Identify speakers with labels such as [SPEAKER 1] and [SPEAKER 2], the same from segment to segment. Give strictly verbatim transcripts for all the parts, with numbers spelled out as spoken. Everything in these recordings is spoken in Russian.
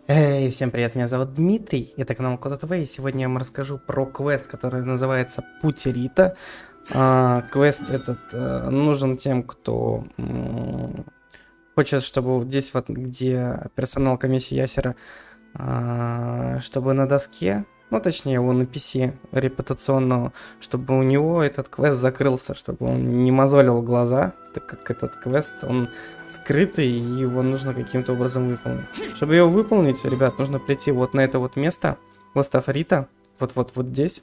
[SPEAKER 1] Эй, всем привет, меня зовут Дмитрий, это канал Кота ТВ, и сегодня я вам расскажу про квест, который называется Путь Рита. А, квест этот а, нужен тем, кто м, хочет, чтобы вот здесь вот, где персонал комиссии Ясера, а, чтобы на доске, ну точнее его на пи си репутационного, чтобы у него этот квест закрылся, чтобы он не мозолил глаза, так как этот квест, он скрытый, и его нужно каким-то образом выполнить. Чтобы его выполнить, ребят, нужно прийти вот на это вот место, остров Рита, вот-вот-вот здесь.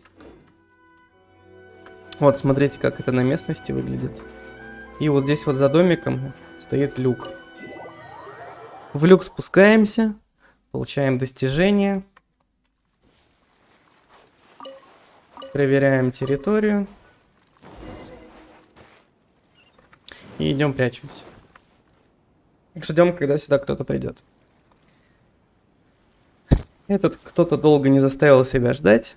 [SPEAKER 1] Вот, смотрите, как это на местности выглядит. И вот здесь вот за домиком стоит люк. В люк спускаемся, получаем достижение. Проверяем территорию. И идем прячемся. Ждем, когда сюда кто-то придет. Этот кто-то долго не заставил себя ждать.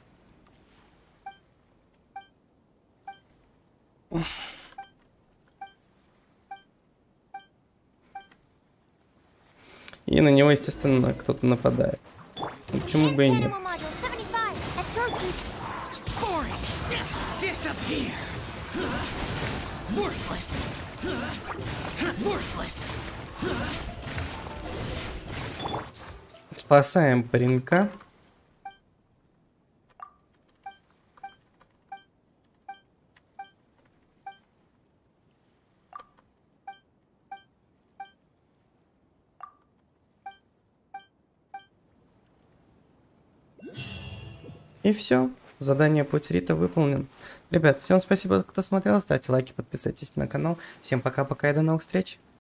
[SPEAKER 1] И на него, естественно, кто-то нападает. Ну, почему бы и нет. Спасаем паренька. И все. Задание Путь Рита выполнен. Ребят, всем спасибо, кто смотрел. Ставьте лайки, подписывайтесь на канал. Всем пока-пока и до новых встреч.